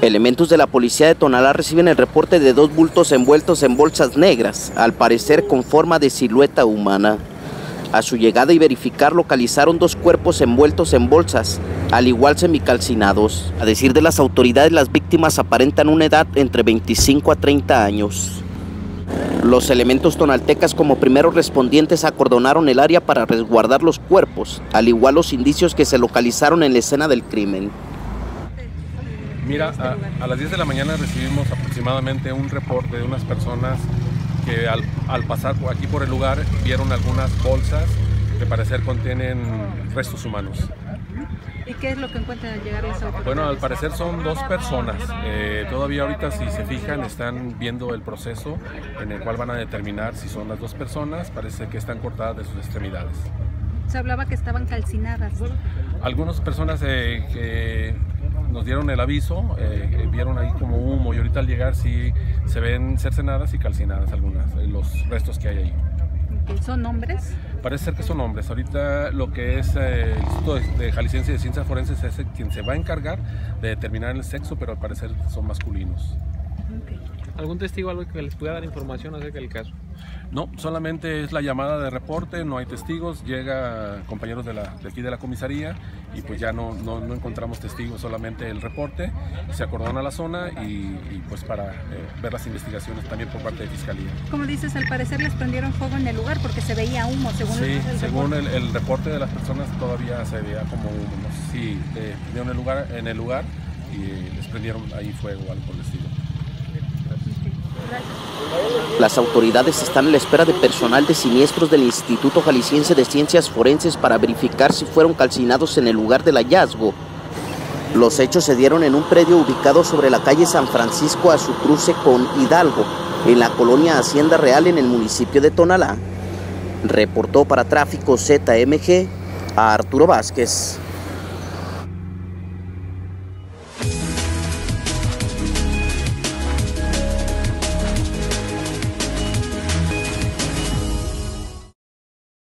Elementos de la policía de Tonalá reciben el reporte de 2 bultos envueltos en bolsas negras, al parecer con forma de silueta humana. A su llegada y verificar, localizaron 2 cuerpos envueltos en bolsas, al igual semicalcinados. A decir de las autoridades, las víctimas aparentan una edad entre 25 a 30 años. Los elementos tonaltecas, como primeros respondientes, acordonaron el área para resguardar los cuerpos, al igual los indicios que se localizaron en la escena del crimen. Mira, a las 10 de la mañana recibimos aproximadamente un reporte de unas personas que al pasar aquí por el lugar vieron algunas bolsas que parecer contienen restos humanos. ¿Y qué es lo que encuentran al llegar a esa autoridad? Bueno, al parecer son 2 personas. Todavía ahorita, si se fijan, están viendo el proceso en el cual van a determinar si son las 2 personas. Parece que están cortadas de sus extremidades. Se hablaba que estaban calcinadas. Algunas personas que nos dieron el aviso, vieron ahí como humo, y ahorita al llegar sí se ven cercenadas y calcinadas algunas, los restos que hay ahí. ¿Son hombres? Parece ser que son hombres. Ahorita lo que es el Instituto de Jalisciense de Ciencias Forenses es quien se va a encargar de determinar el sexo, pero al parecer son masculinos. Okay. ¿Algún testigo, algo que les pueda dar información acerca del caso? No, solamente es la llamada de reporte, no hay testigos, llega compañeros de aquí de la comisaría y pues ya no encontramos testigos, solamente el reporte, se acordona la zona y pues para ver las investigaciones también por parte de Fiscalía. Como dices, al parecer les prendieron fuego en el lugar porque se veía humo, según según el reporte de las personas todavía se veía como humo, no sé si vieron en el lugar y les prendieron ahí fuego o algo por el estilo. Las autoridades están a la espera de personal de siniestros del Instituto Jalisciense de Ciencias Forenses para verificar si fueron calcinados en el lugar del hallazgo. Los hechos se dieron en un predio ubicado sobre la calle San Francisco a su cruce con Hidalgo, en la colonia Hacienda Real, en el municipio de Tonalá. Reportó para Tráfico ZMG a Arturo Vázquez.